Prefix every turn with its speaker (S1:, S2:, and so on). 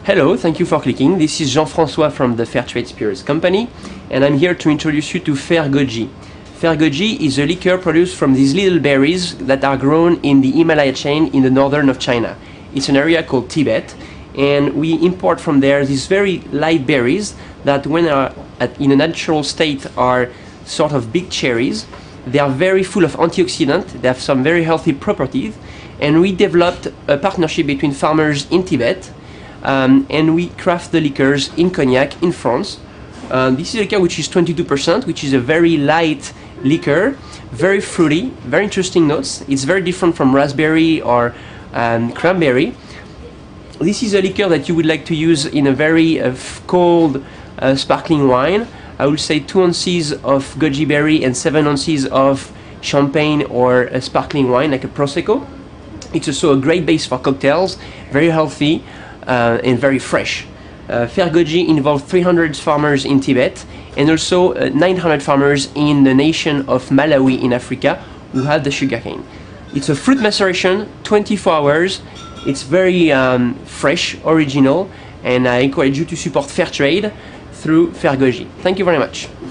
S1: Hello, thank you for clicking. This is Jean-François from the Fairtrade Spirits Company, and I'm here to introduce you to Fair Goji. Fair Goji is a liqueur produced from these little berries that are grown in the Himalaya chain in the northern of China. It's an area called Tibet, and we import from there these very light berries that when in a natural state are sort of big cherries. They are very full of antioxidants, they have some very healthy properties, and we developed a partnership between farmers in Tibet and we craft the liqueurs in Cognac in France. This is a liqueur which is 22%, which is a very light liqueur, very fruity, very interesting notes. It's very different from raspberry or cranberry. This is a liqueur that you would like to use in a very cold sparkling wine. I would say 2 ounces of goji berry and 7 ounces of champagne or a sparkling wine like a Prosecco. It's also a great base for cocktails, very healthy and very fresh. Fair Goji involved 300 farmers in Tibet and also 900 farmers in the nation of Malawi in Africa who have the sugarcane. It's a fruit maceration, 24 hours. It's very fresh, original, and I encourage you to support Fairtrade through Fair Goji. Thank you very much.